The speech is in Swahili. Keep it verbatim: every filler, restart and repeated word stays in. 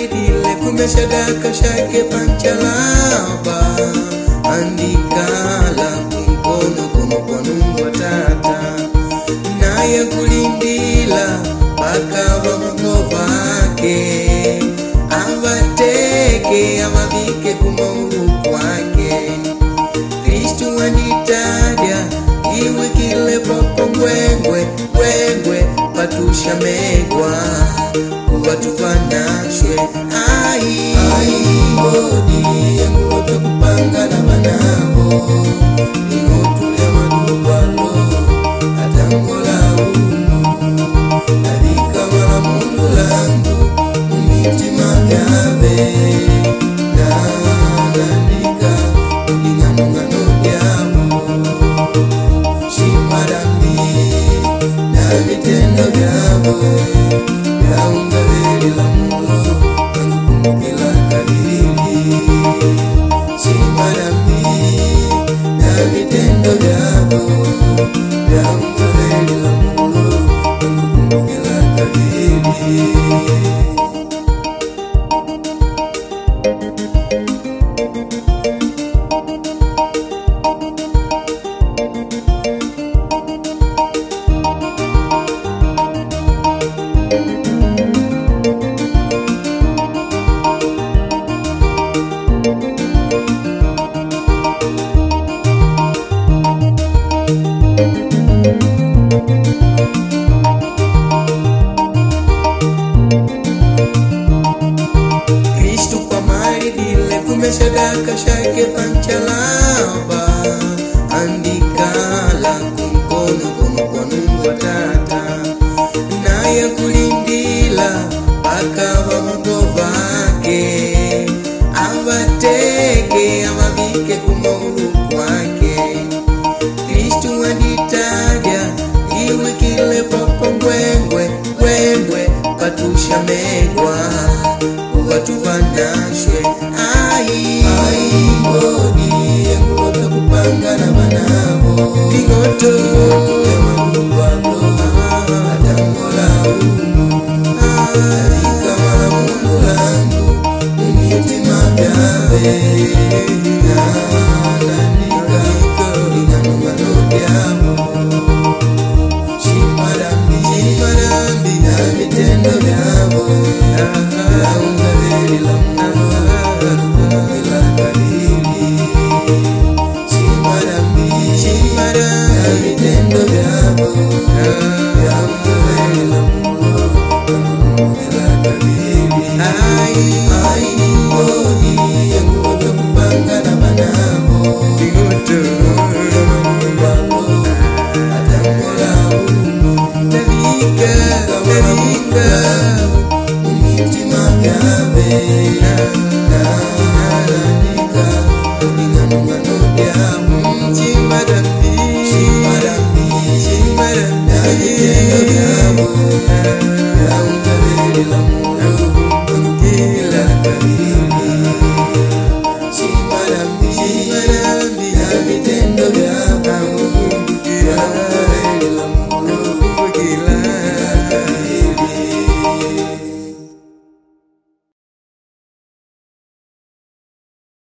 dile kumeshadaka shake panchalaba andikala kumkono kono kwa Mungu Tata naye kulindila bakaba mugovake avateke amabike kumaulu kwake Kristu anditaja iwe kile popo ngwengwe ngwengwe patusha megwa kuwa tufanashwe ai ai ngodi yangu kupanga na manabo ingotule madubalo atangola umu alika mala mungu langu miti magabe na nandika ingano ngano diamo shimarami na mitendo diamo yaungaveli la mulo angupumukila kalili shimarami na mitendo diamo yaungaveli la mulo angupumukila kalili Kristu kwa mali dile kumeshadaka shake panchalaba andikala kumkono kono kwa Mungu Tata naye kulindila bakaba mugovake avateke amabike kumaulu kwake Kristu anditaja iwe kile popo ngwengwe ngwengwe patusha megwa tufanashwe ai ai ngodi yangu kupanga na manabo ingoto ya mabalo atangola umu alika mala mungu langu miti magabe na nandika ingano ngano diamo shimarami shimarami na mitendo diamo yaungaveli la mulo angupumukila kalili shimarami shimarami na mitendo diamo yaungaveli la mulo angupumukila kalili ai ai ngodi yangu kupanga na manabo ingoto ya mabalo atangola umu nalika nalika miti magabe na nandika ingano ngano